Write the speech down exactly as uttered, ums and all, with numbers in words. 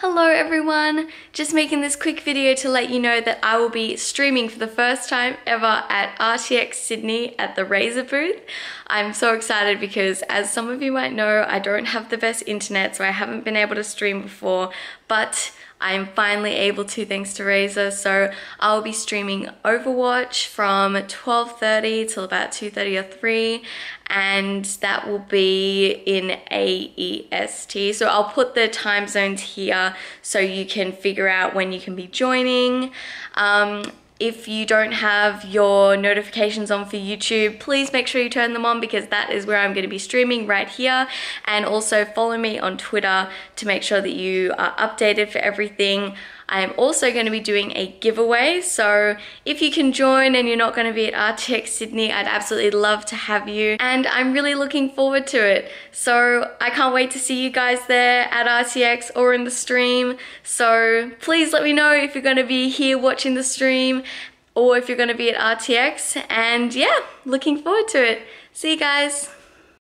Hello everyone! Just making this quick video to let you know that I will be streaming for the first time ever at R T X Sydney at the Razer booth. I'm so excited because, as some of you might know, I don't have the best internet, so I haven't been able to stream before, but I'm finally able to thanks to Razer. So I'll be streaming Overwatch from twelve thirty till about two thirty or three, and that will be in A E S T. So I'll put the time zones here so you can figure out when you can be joining. Um, If you don't have your notifications on for YouTube, please make sure you turn them on because that is where I'm going to be streaming right here. And also follow me on Twitter to make sure that you are updated for everything. I am also going to be doing a giveaway, so if you can join and you're not going to be at R T X Sydney, I'd absolutely love to have you, and I'm really looking forward to it. So I can't wait to see you guys there at R T X or in the stream. So please let me know if you're going to be here watching the stream or if you're going to be at R T X, and yeah, looking forward to it. See you guys.